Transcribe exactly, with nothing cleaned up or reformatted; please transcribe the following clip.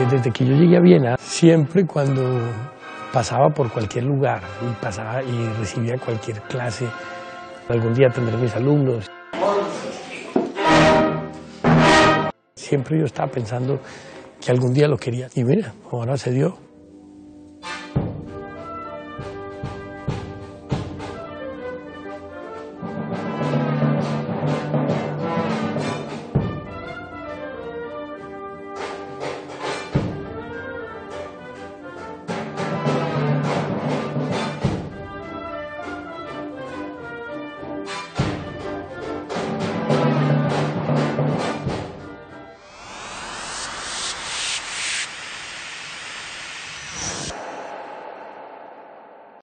desde que yo llegué a Viena, siempre cuando pasaba por cualquier lugar y pasaba y recibía cualquier clase, algún día tendré mis alumnos. Siempre yo estaba pensando que algún día lo quería y mira, ahora se dio.